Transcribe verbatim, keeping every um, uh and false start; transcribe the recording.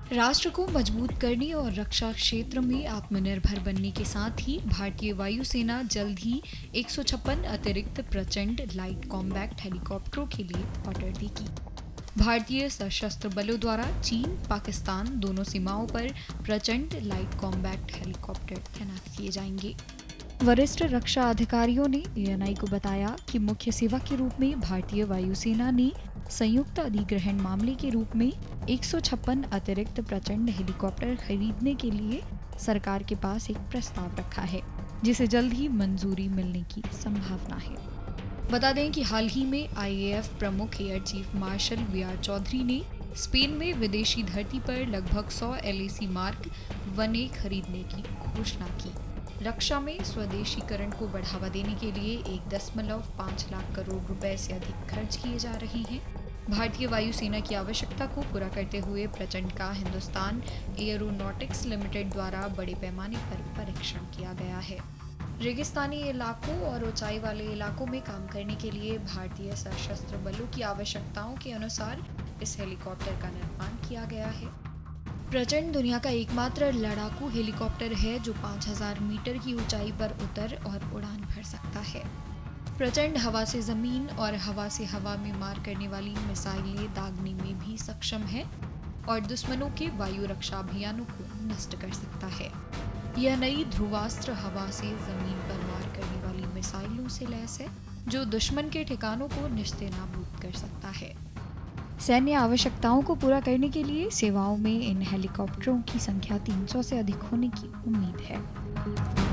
राष्ट्र को मजबूत करने और रक्षा क्षेत्र में आत्मनिर्भर बनने के साथ ही भारतीय वायुसेना जल्द ही एक सौ छप्पन अतिरिक्त प्रचंड लाइट कॉम्बैट हेलीकॉप्टरों के लिए ऑर्डर देगी। भारतीय सशस्त्र बलों द्वारा चीन, पाकिस्तान दोनों सीमाओं पर प्रचंड लाइट कॉम्बैट हेलीकॉप्टर तैनात किए जाएंगे। वरिष्ठ रक्षा अधिकारियों ने ए एन आई को बताया कि मुख्य सेवा के रूप में भारतीय वायुसेना ने संयुक्त अधिग्रहण मामले के रूप में एक सौ छप्पन अतिरिक्त प्रचंड हेलीकॉप्टर खरीदने के लिए सरकार के पास एक प्रस्ताव रखा है, जिसे जल्द ही मंजूरी मिलने की संभावना है। बता दें कि हाल ही में आई ए एफ प्रमुख air chief marshal V R Chaudhari ने स्पेन में विदेशी धरती पर लगभग सौ L A C mark one A खरीदने की घोषणा की। रक्षा में स्वदेशीकरण को बढ़ावा देने के लिए एक दशमलव पाँच लाख करोड़ रुपए से अधिक खर्च किए जा रहे हैं। भारतीय वायुसेना की आवश्यकता को पूरा करते हुए प्रचंड का हिंदुस्तान एयरोनॉटिक्स लिमिटेड द्वारा बड़े पैमाने पर परीक्षण किया गया है। रेगिस्तानी इलाकों और ऊंचाई वाले इलाकों में काम करने के लिए भारतीय सशस्त्र बलों की आवश्यकताओं के अनुसार इस हेलीकॉप्टर का निर्माण किया गया है। प्रचंड दुनिया का एकमात्र लड़ाकू हेलीकॉप्टर है जो पाँच हज़ार मीटर की ऊंचाई पर उतर और उड़ान भर सकता है। प्रचंड हवा से जमीन और हवा से हवा में मार करने वाली मिसाइलें दागने में भी सक्षम है और दुश्मनों के वायु रक्षा अभियानों को नष्ट कर सकता है। यह नई ध्रुवास्त्र हवा से जमीन पर मार करने वाली मिसाइलों से लैस है जो दुश्मन के ठिकानों को निस्तेनाबूद कर सकता है। सैन्य आवश्यकताओं को पूरा करने के लिए सेवाओं में इन हेलीकॉप्टरों की संख्या तीन सौ से अधिक होने की उम्मीद है।